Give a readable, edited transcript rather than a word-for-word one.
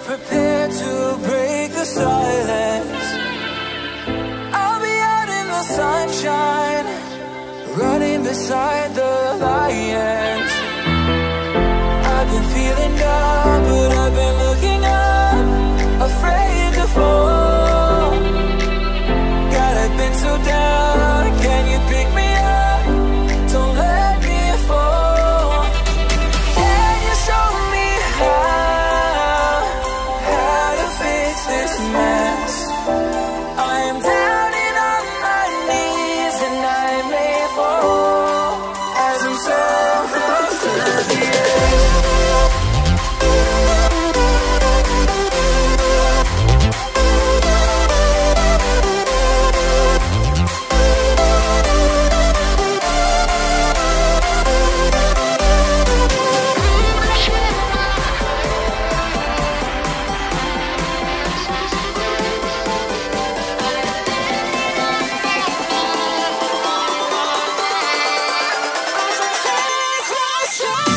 prepared to break the silence. I'll be out in the sunshine, running beside the lions. I've been feeling down, but I've been looking up, afraid to fall. God, I've been so down, can you pick me up? Don't let me fall. Can you show me how to fix this mess? I am down and on my knees, and I may fall as I'm so close to the edge. Show